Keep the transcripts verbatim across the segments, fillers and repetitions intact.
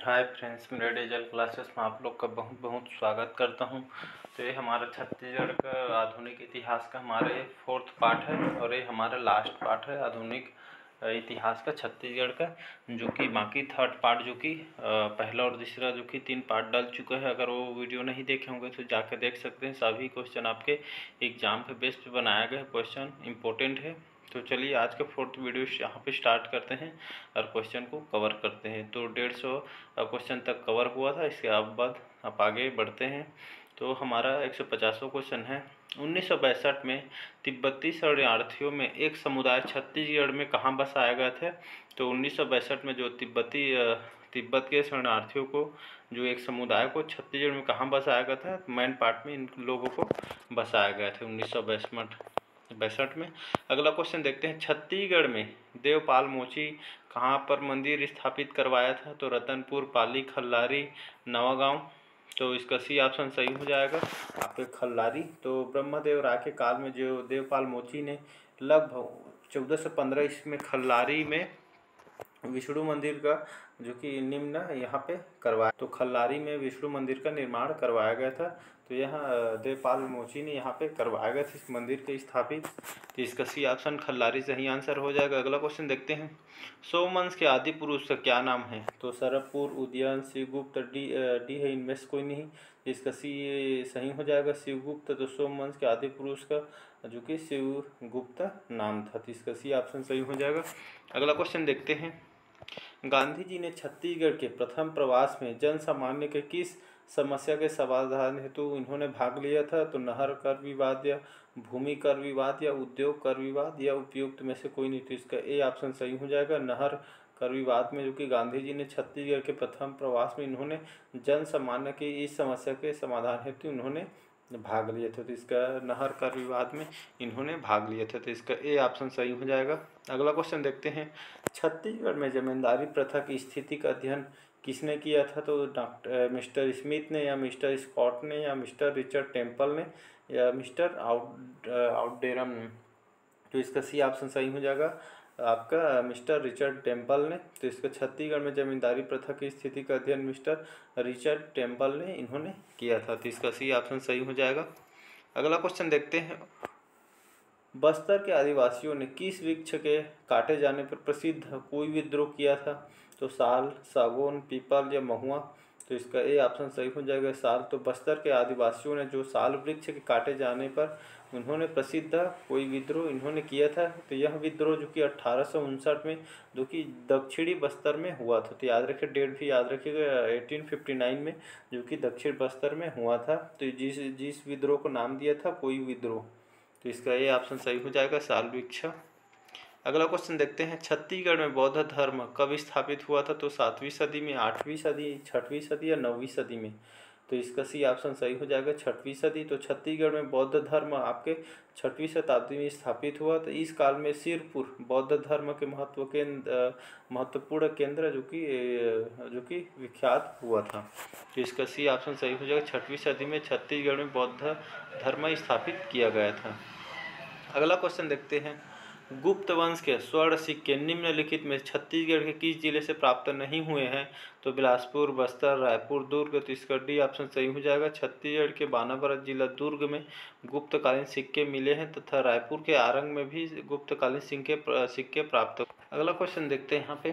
हाय friends, मेरे digital classes में आप लोग का बहुत बहुत स्वागत करता हूं। तो ये हमारा छत्तीसगढ़ का आधुनिक इतिहास का हमारा ये फोर्थ पार्ट है और ये हमारा लास्ट पार्ट है आधुनिक इतिहास का छत्तीसगढ़ का, जो कि बाकी थर्ड पार्ट जो कि पहला और तीसरा जो कि तीन पार्ट डल चुका है। अगर वो वीडियो नहीं देखे होंगे तो जाकर देख सकते हैं। सभी क्वेश्चन आपके एग्जाम पे बेस पे बनाया गया क्वेश्चन इंपॉर्टेंट है। तो चलिए आज का फोर्थ वीडियो यहाँ पे स्टार्ट करते हैं और क्वेश्चन को कवर करते हैं। तो डेढ़ सौ क्वेश्चन तक कवर हुआ था, इसके बाद आप आगे बढ़ते हैं। तो हमारा एक सौ पचासवां क्वेश्चन है, उन्नीस सौ पैंसठ में तिब्बती शरणार्थियों में एक समुदाय छत्तीसगढ़ में कहाँ बसाया गया था। तो उन्नीस सौ पैंसठ में जो तिब्बती तिब्बत के शरणार्थियों को जो एक समुदाय को छत्तीसगढ़ में कहाँ बसाया गया था, मेन पार्ट में इन लोगों को बसाया गया था उन्नीस सौ पैंसठ पैंसठ में। अगला क्वेश्चन देखते हैं, छत्तीसगढ़ में देवपाल मोची कहाँ पर मंदिर स्थापित करवाया था। तो रतनपुर, पाली, खल्लारी, नवागांव। तो इसका सी ऑप्शन सही हो जाएगा आपके खल्लारी। तो ब्रह्मदेव राय के काल में जो देवपाल मोची ने लगभग चौदह सौ पंद्रह ईस्वी में खल्लारी में विष्णु मंदिर का जो कि निम्न यहाँ पे करवाया। तो खल्लारी में विष्णु मंदिर का निर्माण करवाया गया था। तो यहाँ देवपाल मोची ने यहाँ पे करवाया गया था इस मंदिर के स्थापित। तो इसका सी ऑप्शन खल्लारी सही आंसर हो जाएगा। अगला क्वेश्चन देखते हैं, सोमवंश के आदि पुरुष का क्या नाम है। तो सरभपुर, उदयन, शिवगुप्त, डी डी है, इनमें से कोई नहीं। इसका सी सही हो जाएगा शिवगुप्त। तो सोमवंश के आदि पुरुष का जो कि शिवगुप्त नाम था। तो इसका सी ऑप्शन सही हो जाएगा। अगला क्वेश्चन देखते हैं, गांधी जी ने छत्तीसगढ़ के प्रथम प्रवास में जन सामान्य के किस समस्या के समाधान हेतु इन्होंने भाग लिया था। तो नहर कर विवाद या भूमि कर विवाद या उद्योग कर विवाद या उपयुक्त में से कोई नहीं। तो इसका ए ऑप्शन सही हो जाएगा, नहर कर विवाद में, जो कि गांधी जी ने छत्तीसगढ़ के प्रथम प्रवास में इन्होंने जन सामान्य की इस समस्या के समाधान हेतु इन्होंने भाग लिए थे। तो इसका नहर कर विवाद में इन्होंने भाग लिए थे। तो इसका ए ऑप्शन सही हो जाएगा। अगला क्वेश्चन देखते हैं, छत्तीसगढ़ में जमींदारी प्रथा की स्थिति का अध्ययन किसने किया था। तो डॉक्टर मिस्टर स्मिथ ने या मिस्टर स्कॉट ने या मिस्टर रिचर्ड टेम्पल ने या मिस्टर आउट आउटडेरम ने। तो इसका सी ऑप्शन सही हो जाएगा आपका मिस्टर रिचर्ड टेम्पल ने। तो इसका छत्तीसगढ़ में जमींदारी प्रथा की स्थिति का अध्ययन मिस्टर रिचर्ड टेम्पल ने इन्होंने किया था। तो इसका सी ऑप्शन सही हो जाएगा। अगला क्वेश्चन देखते हैं, बस्तर के आदिवासियों ने किस वृक्ष के काटे जाने पर प्रसिद्ध कोई विद्रोह किया था। तो साल, सागौन, पीपल या महुआ। तो इसका ए ऑप्शन सही हो जाएगा साल। तो बस्तर के आदिवासियों ने जो साल वृक्ष के काटे जाने पर उन्होंने प्रसिद्ध कोई विद्रोह इन्होंने किया था। तो यह विद्रोह जो कि अट्ठारह सौ उनसठ में जो कि दक्षिणी बस्तर में हुआ था। तो याद रखिए, डेट भी याद रखिएगा, अठारह सौ उनसठ में जो कि दक्षिण बस्तर में हुआ था। तो जिस जिस विद्रोह को नाम दिया था कोई विद्रोह। तो इसका ये ऑप्शन सही हो जाएगा साल वृक्ष। अगला क्वेश्चन देखते हैं, छत्तीसगढ़ में बौद्ध धर्म कब स्थापित हुआ था। तो सातवीं सदी में, आठवीं सदी, छठवीं सदी या नौवीं सदी में। तो इसका सी ऑप्शन सही हो जाएगा छठवीं सदी। तो छत्तीसगढ़ में बौद्ध धर्म आपके छठवीं शताब्दी में स्थापित हुआ। तो इस काल में सिरपुर बौद्ध धर्म के महत्व केंद्र महत्वपूर्ण केंद्र जो कि जो कि विख्यात हुआ था। तो इसका सी ऑप्शन सही हो जाएगा, छठवीं सदी में छत्तीसगढ़ में बौद्ध धर्म स्थापित किया गया था। अगला क्वेश्चन देखते हैं, गुप्त वंश के स्वर्ण सिक्के निम्नलिखित में छत्तीसगढ़ के किस जिले से प्राप्त नहीं हुए हैं। तो बिलासपुर, बस्तर, रायपुर, दुर्ग। तो इसका डी ऑप्शन सही हो जाएगा। छत्तीसगढ़ के बानाबरत जिला दुर्ग में गुप्तकालीन सिक्के मिले हैं तथा रायपुर के आरंग में भी गुप्तकालीन सिक्के सिक्के प्राप्त। अगला क्वेश्चन देखते हैं यहाँ पे,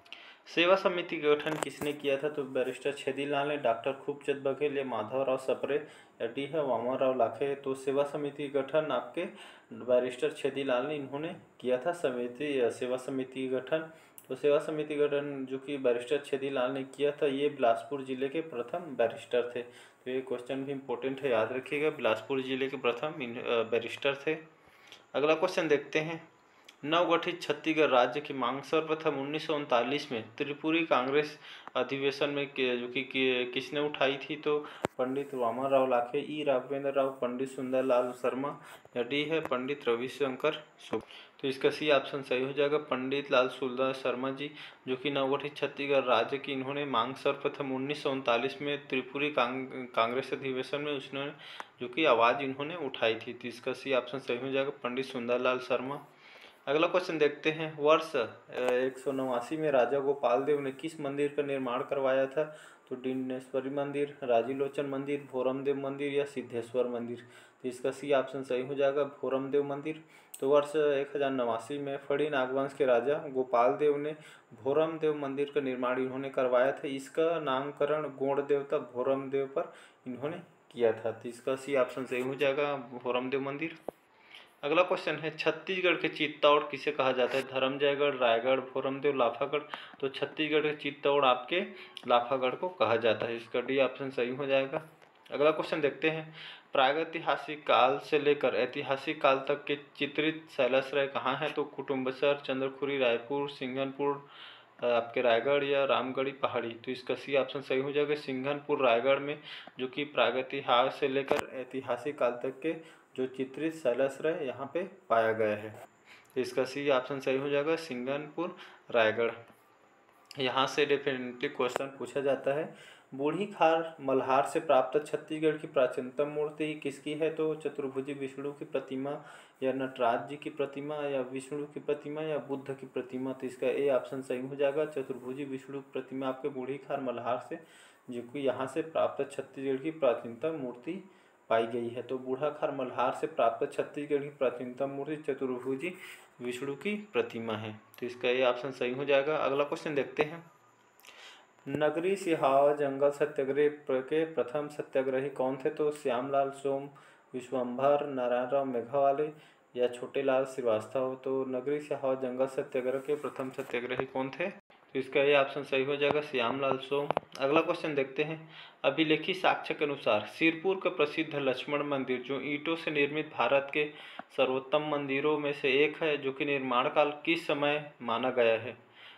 सेवा समिति का गठन किसने किया था। तो बैरिस्टर छेदीलाल ने, डॉक्टर खूबचंद बघेल या माधवराव सप्रे या डी है वामनराव लाखे। तो सेवा समिति का गठन आपके बैरिस्टर छेदीलाल ने इन्होंने किया था समिति सेवा समिति का गठन। तो सेवा समिति गठन जो कि बैरिस्टर छेदीलाल ने किया था, ये बिलासपुर जिले के प्रथम बैरिस्टर थे। तो ये क्वेश्चन भी इंपॉर्टेंट है, याद रखिएगा, बिलासपुर जिले के प्रथम बैरिस्टर थे। अगला क्वेश्चन देखते हैं, नवगठित छत्तीसगढ़ राज्य की मांग सर्वप्रथम उन्नीस सौ उनतालीस में त्रिपुरी कांग्रेस अधिवेशन में जो कि किसने उठाई थी। तो पंडित वामनराव लाखे, ई राघवेंद्र राव, पंडित सुंदरलाल शर्मा या डी है पंडित रविशंकर शुक्ल। तो इसका सी ऑप्शन सही हो जाएगा, पंडित लाल सुंदर शर्मा जी, जो कि नवगठित छत्तीसगढ़ राज्य की इन्होंने मांग सर्वप्रथम उन्नीस सौ उनतालीस में त्रिपुरी कांग्रेस अधिवेशन में उसने जो कि आवाज़ इन्होंने उठाई थी। तो इसका सी ऑप्शन सही हो जाएगा, पंडित सुंदरलाल शर्मा। अगला क्वेश्चन देखते हैं, वर्ष एक सौ नवासी में राजा गोपाल देव ने किस मंदिर का निर्माण करवाया था? तो डिंडेश्वरी मंदिर, राजीलोचन मंदिर, भोरमदेव मंदिर या सिद्धेश्वर मंदिर। तो इसका सी ऑप्शन सही हो जाएगा, भोरमदेव मंदिर। तो वर्ष एक हजार नवासी में फड़ी नागवंश के राजा गोपाल देव ने भोरमदेव मंदिर का निर्माण इन्होंने करवाया था। इसका नामकरण गौड़ देवता भोरमदेव पर इन्होंने किया था। तो इसका सी ऑप्शन सही हो जाएगा, भोरमदेव मंदिर। अगला क्वेश्चन है, छत्तीसगढ़ के चित्तौड़ किसे कहा जाता है? धर्मजयगढ़, रायगढ़, भोरमदेव, लाफागढ़। तो छत्तीसगढ़ के चित्तौड़ आपके लाफागढ़ को कहा जाता है। इसका डी ऑप्शन सही हो जाएगा। अगला क्वेश्चन देखते हैं, प्रागैतिहासिक काल से लेकर ऐतिहासिक काल तक के चित्रित शैलाश्रय कहाँ हैं? तो कुटुम्बसर, चंद्रखुरी, रायपुर, सिंघनपुर, आपके रायगढ़ या रामगढ़ी पहाड़ी। तो इसका सी ऑप्शन सही हो जाएगा, सिंघनपुर रायगढ़ में, जो कि प्रागैतिहासिक से लेकर ऐतिहासिक काल तक के जो चित्रित शैलाश्रय यहाँ पे पाया गया है। तो इसका सी ऑप्शन सही हो जाएगा, सिंघनपुर रायगढ़। यहाँ से डेफिनेटली क्वेश्चन पूछा जाता है, बूढ़ी खार मल्हार से प्राप्त छत्तीसगढ़ की प्राचीनतम मूर्ति किसकी है? तो चतुर्भुजी विष्णु की प्रतिमा या नटराज जी की प्रतिमा या विष्णु की प्रतिमा या बुद्ध की प्रतिमा। तो इसका ए ऑप्शन सही हो जाएगा, चतुर्भुजी विष्णु की प्रतिमा आपके बूढ़ी खार मल्हार से, जो कि यहाँ से प्राप्त छत्तीसगढ़ की प्राचीनतम मूर्ति पाई गई है। तो बूढ़ा खार मल्हार से प्राप्त छत्तीसगढ़ की प्राचीनतम मूर्ति चतुर्भुजी विष्णु की प्रतिमा है। तो इसका ये ऑप्शन सही हो जाएगा। अगला क्वेश्चन देखते हैं, नगरी सिहावा जंगल सत्याग्रह के प्रथम सत्याग्रही कौन थे? तो श्यामलाल सोम, विश्वम्भर, नारायणराव मेघवाले या छोटेलाल श्रीवास्तव। तो नगरी सिहावा जंगल सत्याग्रह के प्रथम सत्याग्रही कौन थे? तो इसका ये ऑप्शन सही हो जाएगा, श्यामलाल सोम। अगला क्वेश्चन देखते हैं, अभिलेखी साक्ष्य के अनुसार सिरपुर का प्रसिद्ध लक्ष्मण मंदिर जो ईंटों से निर्मित भारत के सर्वोत्तम मंदिरों में से एक है, जो कि निर्माण काल किस समय माना गया है?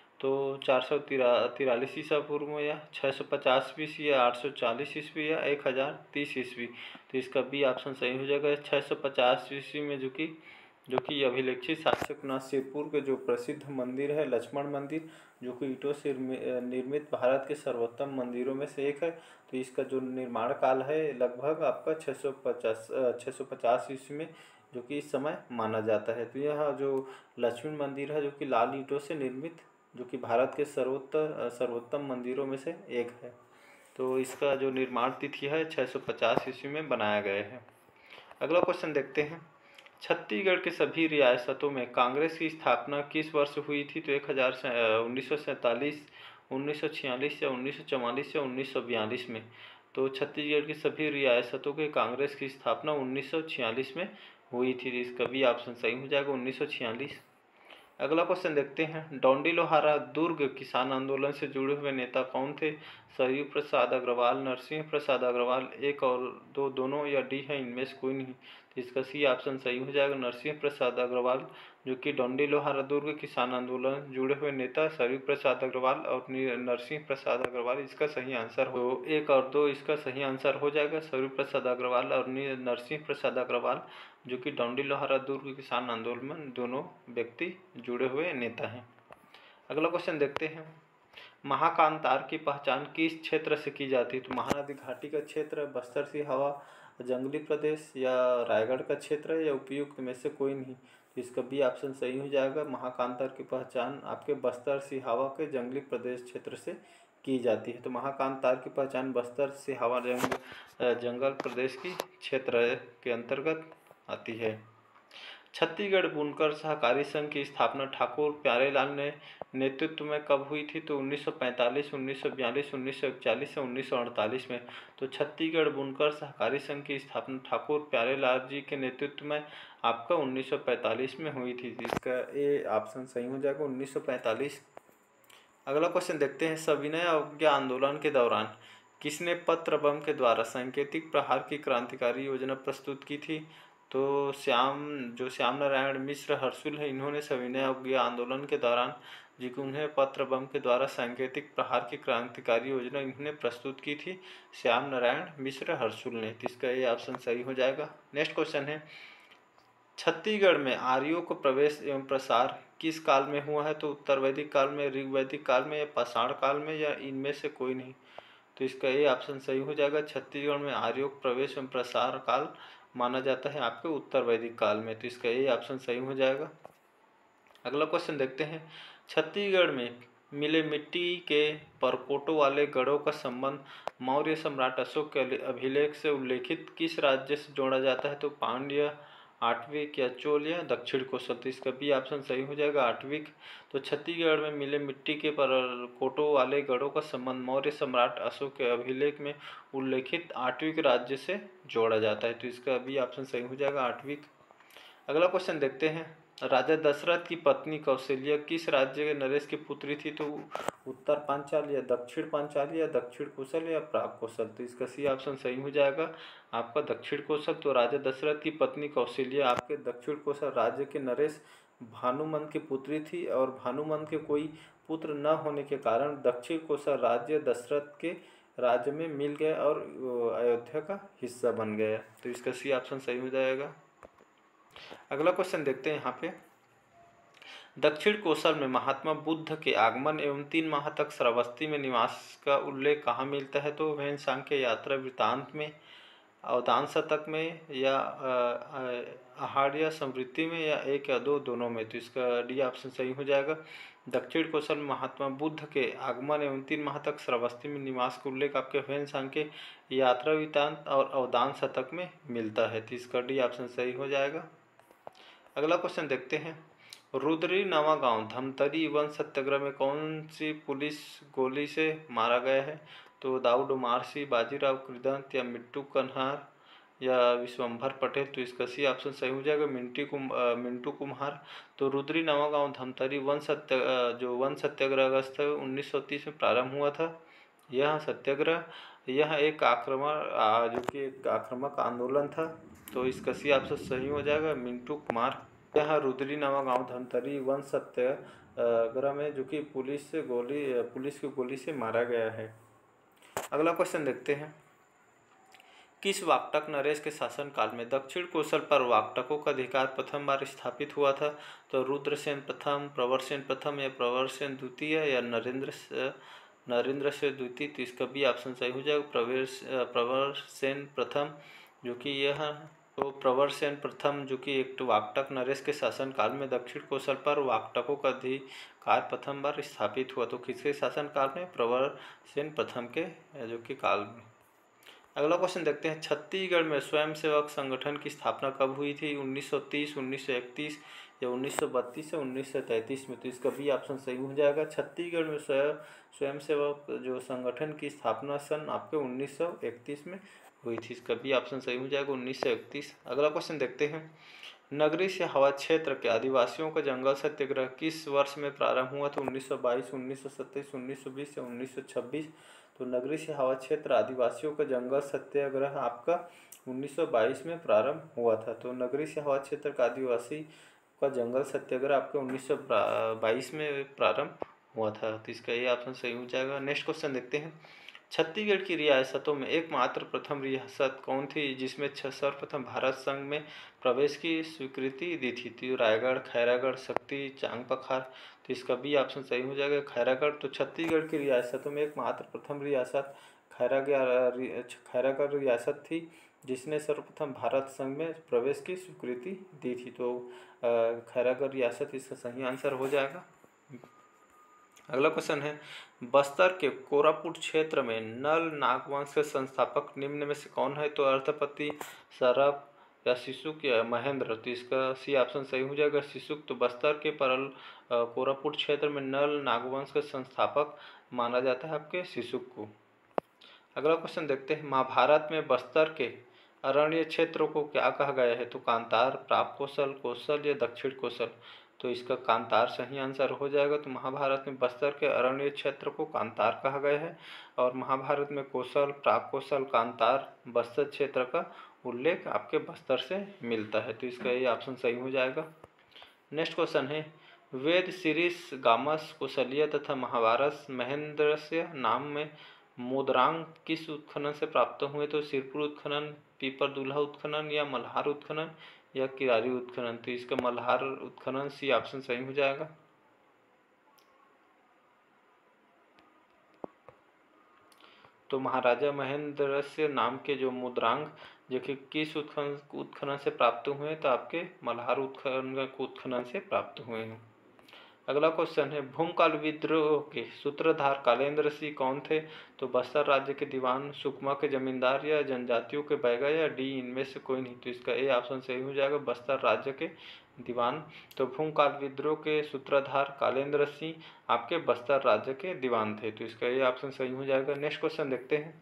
तो चार सौ तिरा तिरालीस ईसा पूर्व में या छः सौ पचास ईस्वी या आठ सौ चालीस ईस्वी या एक हज़ार तीस ईस्वी। तो इसका बी ऑप्शन सही हो जाएगा, छः सौ पचास ईस्वी में, जो कि जो कि अभिलेखित साक्ष्य के सिरपुर के जो प्रसिद्ध मंदिर है लक्ष्मण मंदिर, जो कि ईंटों से निर्मित भारत के सर्वोत्तम मंदिरों में से एक है। तो इसका जो निर्माण काल है लगभग आपका छः सौ पचास छः सौ पचास ईस्वी में, जो कि इस समय माना जाता है। तो यह जो लक्ष्मण मंदिर है, जो कि लाल ईंटों से निर्मित, जो कि भारत के सर्वोत्तम सर्वोत्तम मंदिरों में से एक है। तो इसका जो निर्माण तिथि है छः सौ पचास ईस्वी में बनाया गया है। अगला क्वेश्चन देखते हैं, छत्तीसगढ़ के सभी रियासतों में कांग्रेस की स्थापना किस वर्ष हुई थी? तो एक हज़ार उन्नीस सौ सैंतालीस, उन्नीस सौ छियालीस या उन्नीस सौ चवालीस या उन्नीस सौ बयालीस में। तो छत्तीसगढ़ की सभी रियासतों के कांग्रेस की स्थापना उन्नीस सौ छियालीस में हुई थी। इसका भी ऑप्शन सही हो जाएगा, उन्नीस सौ छियालीस। अगला क्वेश्चन देखते हैं, डोंडी लोहारा दुर्ग किसान आंदोलन से जुड़े हुए नेता कौन थे? सरयू प्रसाद अग्रवाल, नरसिंह प्रसाद अग्रवाल, एक और दो दोनों या डी है इनमें से कोई नहीं। तो इसका सी ऑप्शन सही हो जाएगा, नरसिंह प्रसाद अग्रवाल, जो कि डोंडी लोहारा दुर्ग किसान आंदोलन जुड़े हुए नेता सरयू प्रसाद अग्रवाल और नरसिंह प्रसाद अग्रवाल इसका सही आंसर हो। एक और दो इसका सही आंसर हो जाएगा, सरयू प्रसाद अग्रवाल और नरसिंह प्रसाद अग्रवाल, जो कि डोंडी लोहारा दुर्ग किसान आंदोलन में दोनों व्यक्ति जुड़े हुए नेता हैं। अगला क्वेश्चन देखते हैं, महाकांतार की पहचान किस क्षेत्र से की जाती है? तो महानदी घाटी का क्षेत्र, बस्तर सी हवा, जंगली प्रदेश या रायगढ़ का क्षेत्र या उपयुक्त में से कोई नहीं। तो इसका बी ऑप्शन सही हो जाएगा, महाकांतार की पहचान आपके बस्तर सी हवा के जंगली प्रदेश क्षेत्र से की जाती है। तो महाकांतार की पहचान बस्तर सी हवा जंग जंगल प्रदेश की क्षेत्र के अंतर्गत आती है। छत्तीसगढ़ बुनकर सहकारी संघ की स्थापना ठाकुर प्यारेलाल ने नेतृत्व में कब हुई थी? तो उन्नीस सौ पैंतालीस, उन्नीस सौ बयालीस, उन्नीस सौ इकतालीस या उन्नीस सौ अड़तालीस में। तो छत्तीसगढ़ बुनकर सहकारी संघ की स्थापना ठाकुर प्यारेलाल जी के नेतृत्व में आपका उन्नीस सौ पैंतालीस में हुई थी। जिसका ए ऑप्शन सही हो जाएगा, उन्नीस सौ पैंतालीस। अगला क्वेश्चन देखते हैं, सविनय अवज्ञा आंदोलन के दौरान किसने पत्र बम के द्वारा सांकेतिक प्रहार की क्रांतिकारी योजना प्रस्तुत की थी? तो श्याम जो श्याम नारायण मिश्र हर्षुल है, इन्होंने सविनय अवज्ञा आंदोलन के दौरान जी उन्हें पत्र बम के द्वारा सांकेतिक प्रहार की क्रांतिकारी योजना इन्होंने प्रस्तुत की थी, श्याम नारायण मिश्र हर्षुल ने। तो इसका ये ऑप्शन सही हो जाएगा। नेक्स्ट क्वेश्चन है, छत्तीसगढ़ में आर्यों को प्रवेश एवं प्रसार किस काल में हुआ है? तो उत्तर वैदिक काल में, ऋग्वैदिक काल में या पाषाण काल में या इनमें से कोई नहीं। तो इसका ये ऑप्शन सही हो जाएगा, छत्तीसगढ़ में आर्यों को प्रवेश एवं प्रसार काल माना जाता है आपके उत्तर वैदिक काल में। तो इसका ये ऑप्शन सही हो जाएगा। अगला क्वेश्चन देखते हैं, छत्तीसगढ़ में मिले मिट्टी के परकोटों वाले गढ़ों का संबंध मौर्य सम्राट अशोक के अभिलेख से उल्लेखित किस राज्य से जोड़ा जाता है? तो पांड्य, आठवीं या चोल या दक्षिण कोसल। तो इसका बी ऑप्शन सही हो जाएगा, आठवीं। तो छत्तीसगढ़ में मिले मिट्टी के परकोटों वाले गढ़ों का संबंध मौर्य सम्राट अशोक के अभिलेख में उल्लेखित आठवीं राज्य से जोड़ा जाता है। तो इसका बी ऑप्शन सही हो जाएगा, आठवीं। अगला क्वेश्चन देखते हैं, राजा दशरथ की पत्नी कौशल्या किस राज्य के नरेश की पुत्री थी? तो उत्तर पांचाल या दक्षिण पांचाल या दक्षिण कोसल या प्राग कोसल। तो इसका सी ऑप्शन सही हो जाएगा आपका दक्षिण कोसल। तो राजा दशरथ की पत्नी कौशल्या आपके दक्षिण कोसल राज्य के नरेश भानुमंत की पुत्री थी, और भानुमंत के कोई पुत्र न होने के कारण दक्षिण कोसल राज्य दशरथ के राज्य में मिल गया और अयोध्या का हिस्सा बन गया। तो इसका सी ऑप्शन सही हो जाएगा। अगला क्वेश्चन देखते हैं यहाँ पे, दक्षिण कोसल में महात्मा बुद्ध के आगमन एवं तीन माह तक श्रावस्ती में निवास का उल्लेख कहाँ मिलता है? तो वैन सांख्य यात्रा वृत्तांत में, अवदान शतक में, या आहार्य समृद्धि में, या एक या दो दोनों में। तो इसका डी ऑप्शन सही हो जाएगा। दक्षिण कोसल में महात्मा बुद्ध के आगमन एवं तीन माह तक श्रावस्ती में निवास का उल्लेख आपके वैन सांख्य यात्रा वृत्तांत और अवदान शतक में मिलता है। तो इसका डी ऑप्शन सही हो जाएगा। अगला क्वेश्चन देखते हैं, रुद्री नवा गांव धमतरी वन सत्याग्रह में कौन सी पुलिस गोली से मारा गया है? तो दाऊद उमारसी, बाजीराव कृदंत, या मिट्टू कन्हार, या विश्वंभर पटेल। तो इसका सी ऑप्शन सही हो जाएगा, मिंटी कुम मिंटू कुम्हार। तो रुद्री नवा गांव धमतरी वन सत्य जो वन सत्याग्रह अगस्त उन्नीस सौ तीस में प्रारंभ हुआ था। यह सत्याग्रह यह एक आक्रमण जो कि एक आक्रामक आंदोलन था। तो इसका सी ऑप्शन सही हो जाएगा, मिंटू कुमार। यह रुद्री नवा गांव धमतरी वन सत्याग्रह में जो कि पुलिस से गोली पुलिस की गोली से मारा गया है। अगला क्वेश्चन देखते हैं, किस वाक्टक नरेश के शासनकाल में दक्षिण कोसल पर वाक्टकों का अधिकार प्रथम बार स्थापित हुआ था? तो रुद्रसेन प्रथम, प्रवरसेन प्रथम, या प्रवरसेन द्वितीय, या नरेंद्र नरेंद्र से द्वितीय। तो इसका भी ऑप्शन सही हो जाएगा, प्रवेश प्रवरसेन प्रथम, जो कि यह तो प्रवरसेन प्रथम जो कि एक वाक्टक नरेश के शासनकाल में दक्षिण कोसल पर वाक्टकों का अधिकार प्रथम बार स्थापित हुआ। तो किसके शासनकाल में? प्रवरसेन प्रथम के जो कि काल में। अगला क्वेश्चन देखते हैं, छत्तीसगढ़ में स्वयंसेवक संगठन की स्थापना कब हुई थी? उन्नीस सौ तीस, उन्नीस सौ इकतीस, या उन्नीस सौ बत्तीस या उन्नीस सौ तैंतीस में। तो इसका भी ऑप्शन सही हो जाएगा। छत्तीसगढ़ में स्वयं स्वयंसेवक जो संगठन की स्थापना सन आपके उन्नीस सौ इकतीस में हुई थी। इसका भी ऑप्शन सही हो जाएगा, उन्नीस सौ इकतीस। अगला क्वेश्चन देखते हैं, नगरी से हवा क्षेत्र के आदिवासियों का जंगल सत्याग्रह किस वर्ष में प्रारंभ हुआ? तो उन्नीस सौ बाईस, उन्नीस सौ सत्ताईस, उन्नीस सौ बीस या उन्नीस सौ छब्बीस। तो नगरी से हवा क्षेत्र आदिवासियों का जंगल सत्याग्रह आपका उन्नीस सौ बाईस में प्रारंभ हुआ था। तो नगरी से हवा क्षेत्र का आदिवासी का जंगल सत्याग्रह आपके उन्नीस सौ बाईस में प्रारंभ हुआ था। तो इसका ये ऑप्शन सही हो जाएगा। नेक्स्ट क्वेश्चन देखते हैं, छत्तीसगढ़ की रियासतों में एकमात्र प्रथम रियासत कौन थी जिसमें सर्वप्रथम भारत संघ में प्रवेश की स्वीकृति दी थी? तो रायगढ़, खैरागढ़, शक्ति, चांग पखार। तो इसका भी ऑप्शन सही हो जाएगा, खैरागढ़। तो छत्तीसगढ़ की रियासतों में एकमात्र प्रथम रियासत खैरागढ़ खैरागढ़ रियासत थी जिसने सर्वप्रथम भारत संघ में प्रवेश की स्वीकृति दी थी। तो खैरागढ़ रियासत इसका सही आंसर हो जाएगा। अगला क्वेश्चन है, बस्तर के कोरापुट क्षेत्र में नल नागवंश के संस्थापक निम्न में से कौन है? तो अर्थपति, सरप, या शिशुक, या महेंद्र। तो इसका सी ऑप्शन सही हो जाएगा, शिशुक। तो बस्तर के परल कोरापुट क्षेत्र में नल नागवंश के संस्थापक माना जाता है आपके शिशुक को। अगला क्वेश्चन देखते हैं, महाभारत में बस्तर के अरण्य क्षेत्रों को क्या कहा गया है? तो कांतार, प्राग कोसल, कोसल, या दक्षिण कोसल। तो इसका कांतार सही आंसर हो जाएगा। तो महाभारत में बस्तर के अरण्य क्षेत्र को कांतार कहा गया है, और महाभारत में कोसल, प्राग कोसल, कांतार, बस्तर क्षेत्र का उल्लेख आपके बस्तर से मिलता है। तो इसका ये ऑप्शन सही हो जाएगा। नेक्स्ट क्वेश्चन है, वेद सीरीस गामस कोसलिया तथा महाभारत महेंद्रस्य नाम में मुद्रांक किस उत्खनन से प्राप्त हुए? तो सिरपुर उत्खनन, पीपर दूल्हा उत्खनन, या मल्हार उत्खनन, या किरारी उत्खनन। तो इसका मल्हार उत्खनन सी ऑप्शन सही हो जाएगा। तो महाराजा महेंद्रस्य नाम के जो मुद्रांक जो कि किस उत्खनन उत्खनन से प्राप्त हुए? तो आपके मल्हार उत्खनन उत्खनन से प्राप्त हुए हैं। अगला क्वेश्चन है भूमकाल विद्रोह के सूत्रधार कालेंद्र सिंह कौन थे? तो बस्तर राज्य के दीवान, सुकमा के जमींदार या जनजातियों के बैगा या डी इनमें से कोई नहीं। तो इसका ए ऑप्शन सही हो जाएगा, बस्तर राज्य के दीवान। तो भूमकाल विद्रोह के सूत्रधार कालेंद्र सिंह आपके बस्तर राज्य के दीवान थे। तो इसका ए ऑप्शन सही हो जाएगा। नेक्स्ट क्वेश्चन देखते हैं,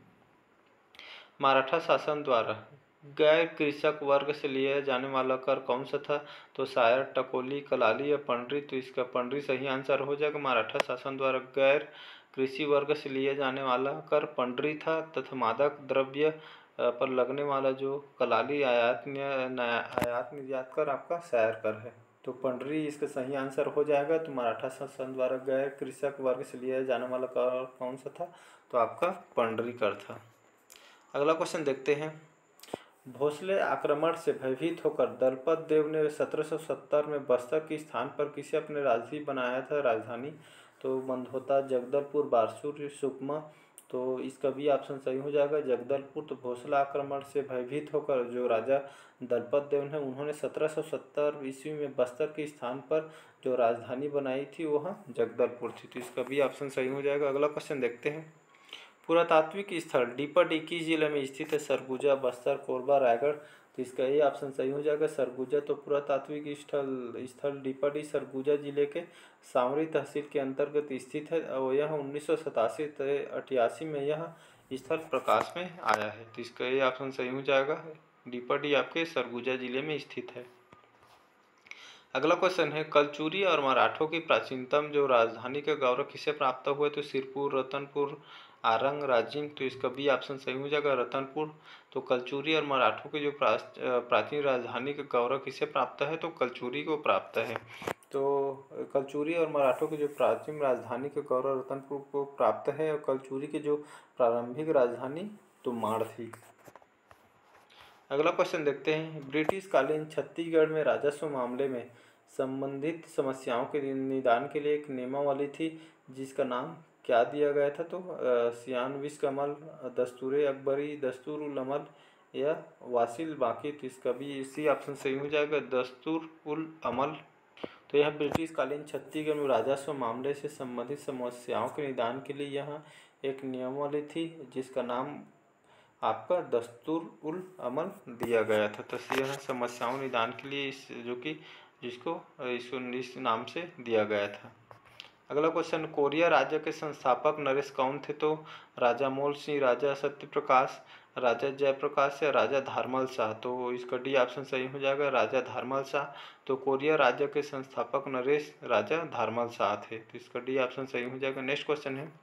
मराठा शासन द्वारा गैर कृषक वर्ग से लिया जाने वाला कर कौन सा था? तो शायर, टकोली, कलाली या पंडरी। तो इसका पंडरी सही आंसर हो जाएगा। मराठा शासन द्वारा गैर कृषि वर्ग से लिया जाने वाला कर पंडरी था तथा मादक द्रव्य पर लगने वाला जो कलाली आयात आयात निर्यात कर आपका शायर कर है। तो पंडरी इसका सही आंसर हो जाएगा। तो मराठा शासन द्वारा गैर कृषक वर्ग से लिया जाने वाला कर कौन सा था? तो आपका पंडरी कर था। अगला क्वेश्चन देखते हैं, भोसले आक्रमण से भयभीत होकर दलपत देव ने सत्रह सौ सत्तर में बस्तर के स्थान पर किसे अपने राजधानी बनाया था? राजधानी तो मंदहोता, जगदलपुर, बारसूर, सुकमा। तो इसका भी ऑप्शन सही हो जाएगा, जगदलपुर। तो भोसला आक्रमण से भयभीत होकर जो राजा दलपत देव हैं उन्होंने सत्रह सौ सत्तर ईस्वी में बस्तर के स्थान पर जो राजधानी बनाई थी वह जगदलपुर थी। तो इसका भी ऑप्शन सही हो जाएगा। अगला क्वेश्चन देखते हैं, पुरातात्विक स्थल डीपट किस जिले में स्थित है? सरगुजा, बस्तर, कोरबा, रायगढ़। तो इसका ये ऑप्शन सही हो जाएगा, सरगुजा। तो पुरातात्विक स्थल स्थल डीपट सरगुजा जिले के सामरी तहसील के अंतर्गत स्थित है और यह उन्नीस सौ सतासी अठासी में यह स्थल प्रकाश में आया है। तो इसका ये ऑप्शन सही हो जाएगा, डीपट आपके सरगुजा जिले में स्थित है। अगला क्वेश्चन है, कलचुरी और मराठों की प्राचीनतम जो राजधानी का गौरव किसे प्राप्त हुआ? तो सिरपुर, रतनपुर, आरंग, राजिंग। तो इसका बी ऑप्शन सही हो जाएगा, रतनपुर। तो कलचुरी और मराठों की जो प्राचीन राजधानी का गौरव किसे प्राप्त है? तो कलचुरी को प्राप्त है। तो कलचुरी और मराठों की जो प्राचीन राजधानी का गौरव रतनपुर को प्राप्त है और कलचुरी की जो प्रारंभिक राजधानी तो माड़ थी। अगला क्वेश्चन देखते हैं, ब्रिटिश कालीन छत्तीसगढ़ में राजस्व मामले में संबंधित समस्याओं के निदान के लिए एक नियमावली थी जिसका नाम क्या दिया गया था? तो सियानविस कमल, दस्तूर अकबरी, दस्तूर उल अमल या वासिल बाकी। तो इसका भी इसी ऑप्शन सही हो जाएगा, दस्तूर उल अमल। तो यह ब्रिटिश कालीन छत्तीसगढ़ में राजस्व मामले से संबंधित समस्याओं के निदान के लिए यहाँ एक नियमावली थी जिसका नाम आपका दस्तूर उल अमल दिया गया था। तो यह समस्याओं निदान के लिए इस जो कि जिसको इसको इस नाम से दिया गया था। अगला क्वेश्चन, कोरिया राज्य के संस्थापक नरेश कौन थे? तो राजा मोल सिंह, राजा सत्यप्रकाश, राजा जयप्रकाश या राजा धारमल शाह। तो इसका डी ऑप्शन सही हो जाएगा, राजा धारमल शाह। तो कोरिया राज्य के संस्थापक नरेश राजा धारमल शाह थे। तो इसका डी ऑप्शन सही हो जाएगा। नेक्स्ट क्वेश्चन है,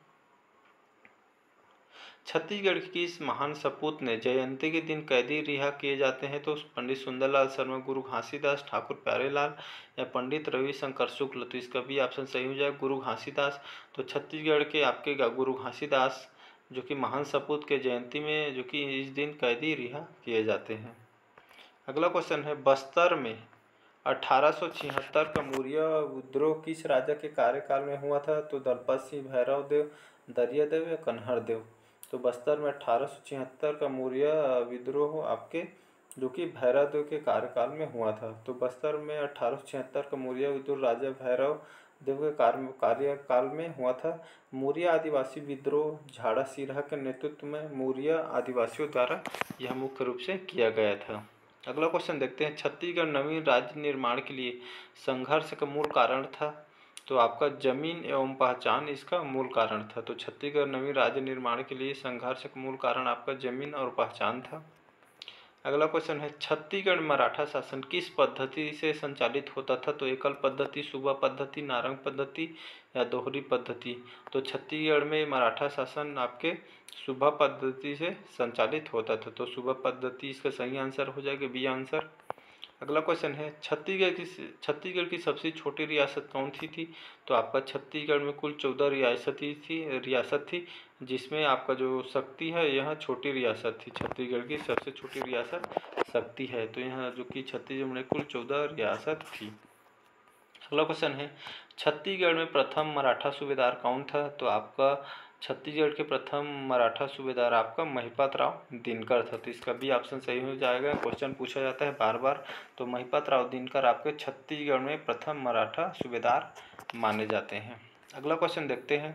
छत्तीसगढ़ की इस महान सपूत ने जयंती के दिन कैदी रिहा किए जाते हैं? तो पंडित सुंदरलाल शर्मा, गुरु घासीदास, ठाकुर प्यारेलाल या पंडित रविशंकर शुक्ल। तो इसका भी ऑप्शन सही हो जाएगा, गुरु घासीदास। तो छत्तीसगढ़ के आपके गुरु घासीदास जो कि महान सपूत के जयंती में जो कि इस दिन कैदी रिहा किए जाते हैं। अगला क्वेश्चन है, बस्तर में अठारह सौ छिहत्तर का मौर्य विद्रोह किस राजा के कार्यकाल में हुआ था? तो दलपत सिंह, भैरव देव, दरियादेव या कन्हर देव। तो बस्तर में अठारह सौ छिहत्तर का मौर्य विद्रोह आपके जो कि भैरव देव के कार्यकाल में हुआ था। तो बस्तर में अठारह सौ छिहत्तर का मौर्य विद्रोह राजा भैरव देव के कार्यकाल में हुआ था। मौर्य आदिवासी विद्रोह झाड़ा सिरहा के नेतृत्व में मौर्य आदिवासियों द्वारा यह मुख्य रूप से किया गया था। अगला क्वेश्चन देखते हैं, छत्तीसगढ़ नवीन राज्य निर्माण के लिए संघर्ष का मूल कारण था? तो आपका जमीन एवं पहचान इसका मूल कारण था। तो छत्तीसगढ़ नवीन राज्य निर्माण के लिए संघर्ष का मूल कारण आपका जमीन और पहचान था। अगला क्वेश्चन है, छत्तीसगढ़ मराठा शासन किस पद्धति से संचालित होता था? तो एकल पद्धति, सूबा पद्धति, नारंग पद्धति या दोहरी पद्धति। तो छत्तीसगढ़ में मराठा शासन आपके सूबा पद्धति से संचालित होता था। तो सूबा पद्धति इसका सही आंसर हो जाएगा, बी आंसर। अगला क्वेश्चन है, छत्तीसगढ़ की छत्तीसगढ़ की सबसे छोटी रियासत कौन सी थी? तो आपका छत्तीसगढ़ में कुल चौदह रियासती थी रियासत थी जिसमें आपका जो शक्ति है यह छोटी रियासत थी। छत्तीसगढ़ की सबसे छोटी रियासत शक्ति है। तो यहाँ जो कि छत्तीसगढ़ में कुल चौदह रियासत थी। अगला क्वेश्चन है, छत्तीसगढ़ में प्रथम मराठा सूबेदार कौन था? तो आपका छत्तीसगढ़ के प्रथम मराठा सूबेदार आपका महिपात राव दिनकर था, तो इसका भी ऑप्शन सही हो जाएगा। क्वेश्चन पूछा जाता है बार बार, तो महिपात राव दिनकर आपके छत्तीसगढ़ में प्रथम मराठा सूबेदार माने जाते हैं। अगला क्वेश्चन देखते हैं।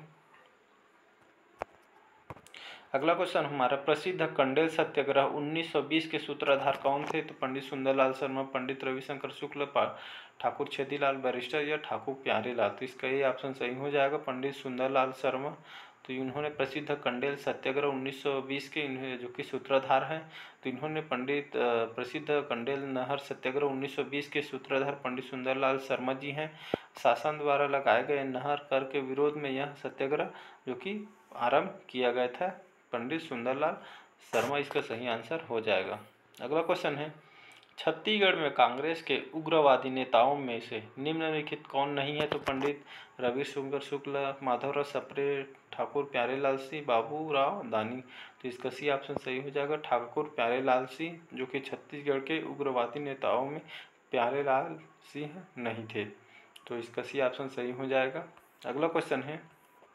अगला क्वेश्चन हमारा, प्रसिद्ध कंडेल सत्याग्रह उन्नीस सौ बीस के सूत्रधार कौन थे? तो पंडित सुंदरलाल शर्मा, पंडित रविशंकर शुक्ल, ठाकुर छेदीलाल बैरिस्टर या ठाकुर प्यारेलाल। तो इसका ये ऑप्शन सही हो जाएगा, पंडित सुंदरलाल शर्मा। तो इन्होंने प्रसिद्ध कंडेल सत्याग्रह उन्नीस सौ बीस के इन्हें जो कि सूत्रधार हैं, तो इन्होंने पंडित प्रसिद्ध कंडेल नहर सत्याग्रह उन्नीस सौ बीस के सूत्रधार पंडित सुंदरलाल शर्मा जी हैं। शासन द्वारा लगाए गए नहर कर के विरोध में यह सत्याग्रह जो कि आरंभ किया गया था पंडित सुंदरलाल शर्मा, इसका सही आंसर हो जाएगा। अगला क्वेश्चन है, छत्तीसगढ़ में कांग्रेस के उग्रवादी नेताओं में से निम्नलिखित कौन नहीं है? तो पंडित रविशंकर शुक्ल, माधवराव सप्रे, ठाकुर प्यारेलाल सिंह, बाबू राव दानी। तो इसका सी ऑप्शन सही हो जाएगा, ठाकुर प्यारेलाल सिंह, जो कि छत्तीसगढ़ के उग्रवादी नेताओं में प्यारेलाल सिंह नहीं थे। तो इसका सी ऑप्शन सही हो जाएगा। अगला क्वेश्चन है,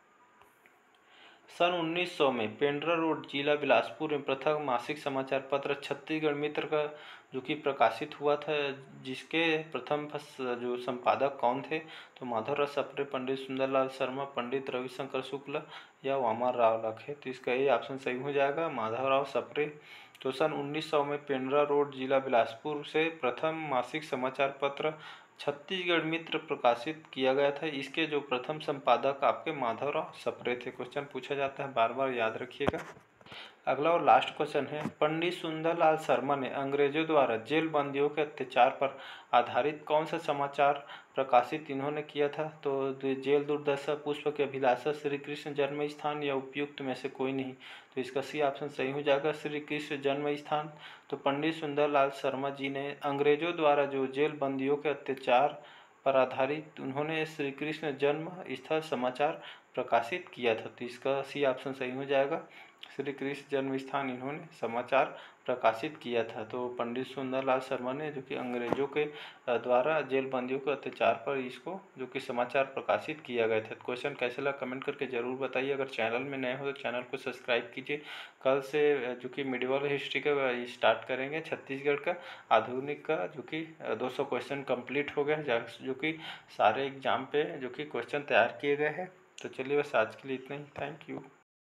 सन उन्नीस सौ में पेंड्रा रोड जिला बिलासपुर में प्रथम मासिक समाचार पत्र छत्तीसगढ़ मित्र का जो कि प्रकाशित हुआ था, जिसके प्रथम जो संपादक कौन थे? तो माधवराव सप्रे, पंडित सुंदरलाल शर्मा, पंडित रविशंकर शुक्ल या वामन राव लखे। तो इसका ये ऑप्शन सही हो जाएगा, माधवराव सप्रे। तो सन उन्नीस सौ में पेंड्रा रोड जिला बिलासपुर से प्रथम मासिक समाचार पत्र छत्तीसगढ़ मित्र प्रकाशित किया गया था। इसके जो प्रथम संपादक आपके माधवराव सप्रे थे। क्वेश्चन पूछा जाता है बार बार, याद रखिएगा। अगला और लास्ट क्वेश्चन है, पंडित सुंदरलाल शर्मा ने अंग्रेजों द्वारा जेल बंदियों के अत्याचार पर आधारित कौन सा समाचार प्रकाशित इन्होंने किया था? तो जेल दुर्दशा, पुष्प के अभिलाषा, श्री कृष्ण जन्म स्थान या उपयुक्त में से कोई नहीं। तो इसका सी ऑप्शन सही हो जाएगा, श्री कृष्ण जन्म स्थान। तो पंडित सुंदरलाल शर्मा जी ने अंग्रेजों द्वारा जो जेल बंदियों के अत्याचार पर आधारित उन्होंने श्री कृष्ण जन्म स्थल समाचार प्रकाशित किया था। तो इसका सी ऑप्शन सही हो जाएगा, श्री कृष्ण जन्म स्थान इन्होंने समाचार प्रकाशित किया था। तो पंडित सुंदरलाल शर्मा ने जो कि अंग्रेजों के द्वारा जेल बंदियों के अत्याचार पर इसको जो कि समाचार प्रकाशित किया गया था। क्वेश्चन कैसे लगा कमेंट करके जरूर बताइए। अगर चैनल में नए हो तो चैनल को सब्सक्राइब कीजिए। कल से जो कि मिडिवल हिस्ट्री का स्टार्ट करेंगे, छत्तीसगढ़ का आधुनिक का जो कि दो सौ क्वेश्चन कंप्लीट हो गया, जो कि सारे एग्जाम पे जो कि क्वेश्चन तैयार किए गए हैं। तो चलिए बस आज के लिए इतना ही। Thank you.